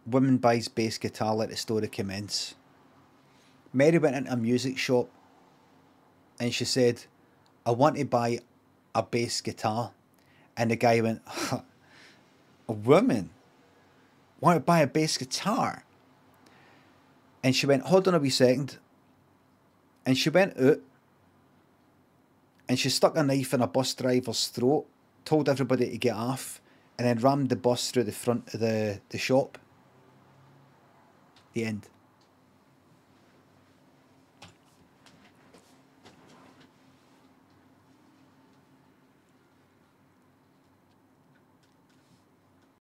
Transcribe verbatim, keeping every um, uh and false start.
Woman buys bass guitar, let the story commence. Mary went into a music shop and she said, I want to buy a bass guitar. And the guy went, a woman? Want to buy a bass guitar? And she went, hold on a wee second. And she went out and she stuck a knife in a bus driver's throat, told everybody to get off, and then rammed the bus through the front of the, the shop. The end.